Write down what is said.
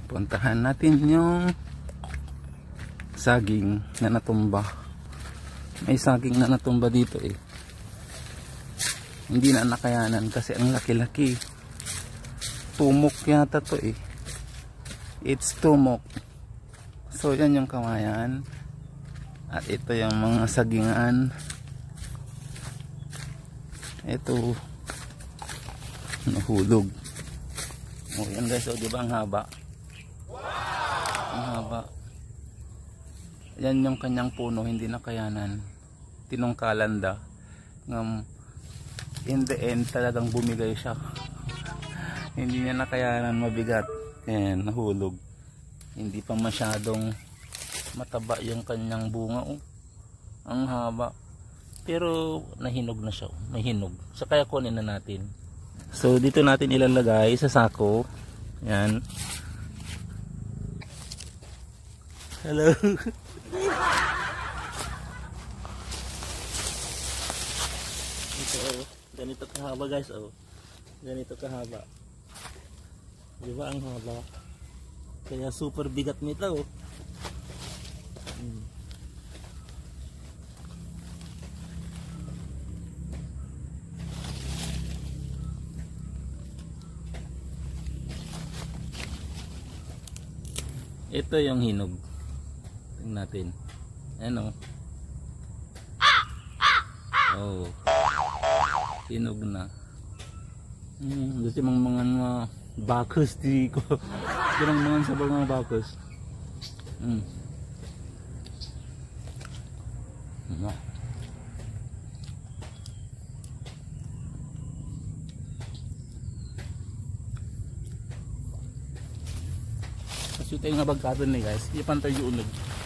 Puntahan natin yung saging na natumba. May saging na natumba dito eh. Hindi na nakayanan kasi ang laki-laki. Tumok yata to eh. It's tumok. So yan yung kawayan. At ito yung mga sagingan. Ito nahulog. Oh, yan guys, oh, di ba ang haba? Ang haba. Yan yung kanyang puno, hindi nakayanan. Tinungkalan da. In the end, talagang bumigay siya. Hindi niya nakayanan, mabigat. Ayan, nahulog. Hindi pa masyadong mataba yung kanyang bunga. Oh. Ang haba. Pero nahinog na siya. May hinog. So kaya kunin na natin. So dito natin ilalagay sa sako. Ayan. Hello. Ito oh. Ganito kahaba guys oh. Ganito kahaba. Di ba ang haba? Kaya super bigat nito oh. Ito yung hinog. Tingnan natin. Ano? Oh. Hinog na. Gusto mong mga bakos di ko. Ganang mga sa mga bakos. Kasi tayo nga bagkatan ni guys, ipantay yung unog.